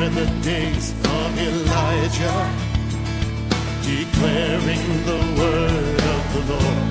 are the days of Elijah, declaring the word of the Lord.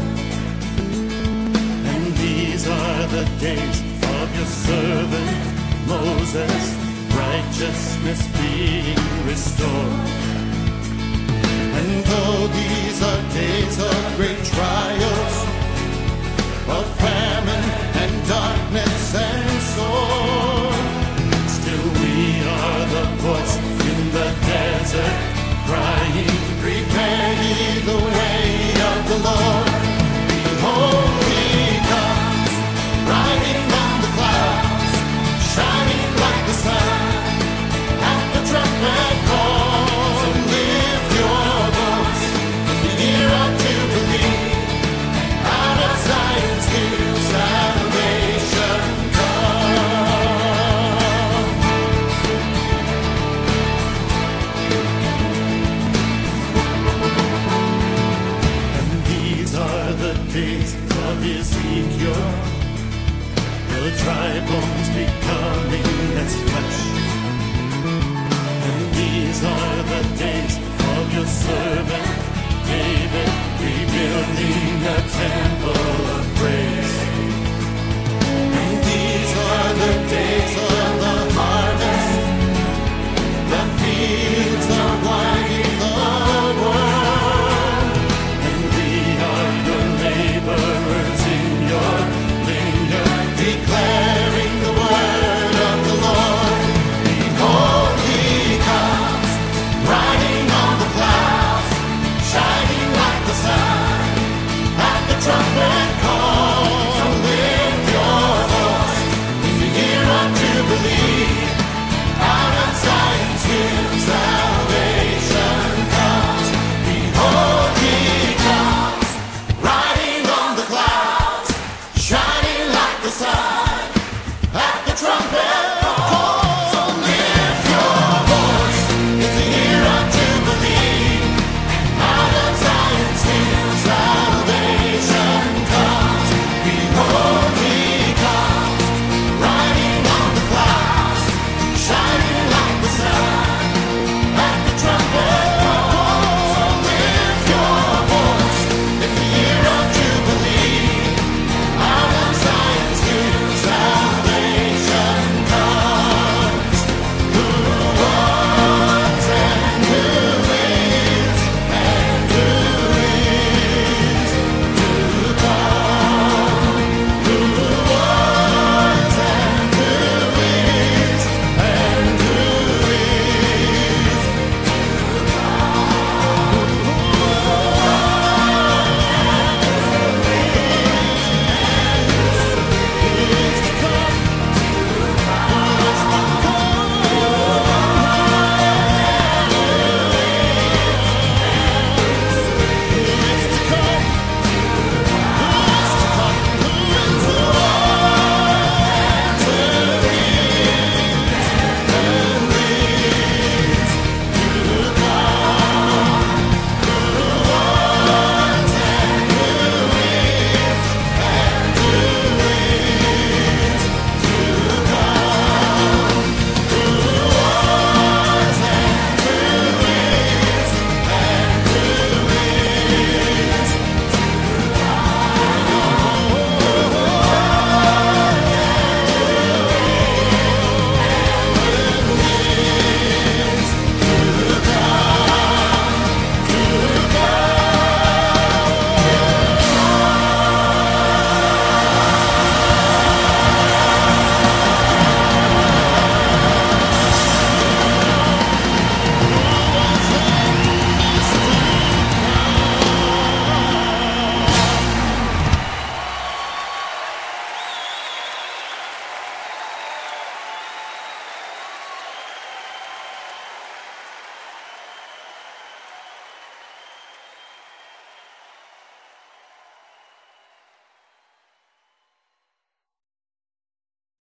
And these are the days of your servant Moses, righteousness being restored. And though these are days of great trials, of famine and darkness and sword, still we are the voice in the desert, crying, prepare ye the way of the Lord. Behold, he comes, riding on the clouds, shining like the sun. At the trumpet call, lift your voice, as the year of Jubilee. Out of Zion's hill, salvation comes. And these are the days of Ezekiel, the dry bones becoming as flesh. And these are the days of your servant David, rebuilding a temple of praise. And these are the days of